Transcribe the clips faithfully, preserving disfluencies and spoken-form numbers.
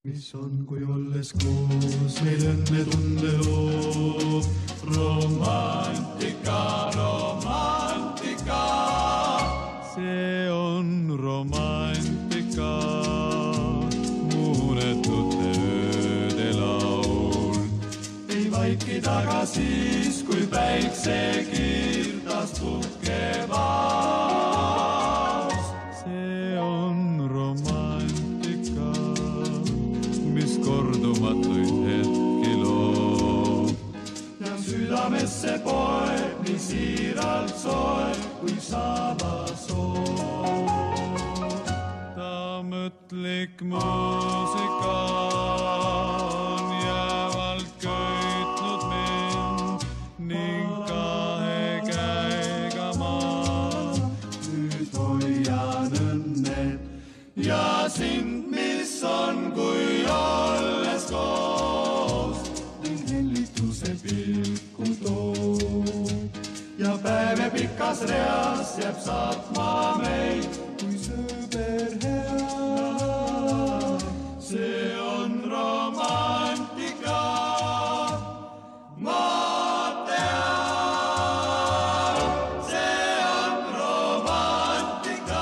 mis on, kui olles koos meil õnne tunde loob. Romantika, romantika, see on romantika, muunetute ööde laul. Ei vaiki taga siis, kui päikse kirdas puhkevad. See on romantika, mis kordumatuid hetki loob. Ja südamesse poeb nii siiralt soeb, kui saama soov. Ta mõtlik muusika on jäävalt köitnud mind ning kahe käega ma nüüd hoian õnnet ja sind, mis on, kui olles koos ning hellituse pilku toob. Ja päev pikas reas jääb saatma meid, kui sõber hea. See on romantika, ma tean, see on romantika.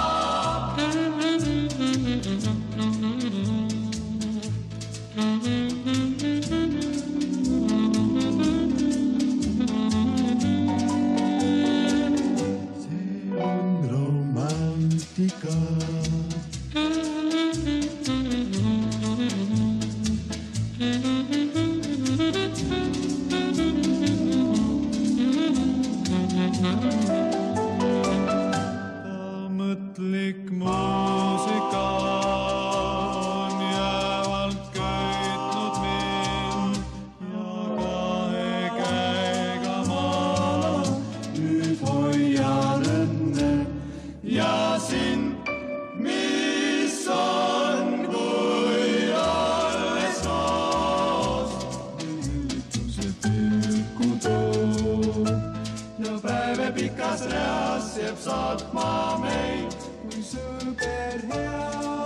Mõtlik muusika on jäävalt köitnud mind ja kahe käega ma nüüd hoian õnne ja sind, mis on, kui olles koos hellituse pilku toob. Ja päeve pikas reas jääb saatma meid, kui sõber hea.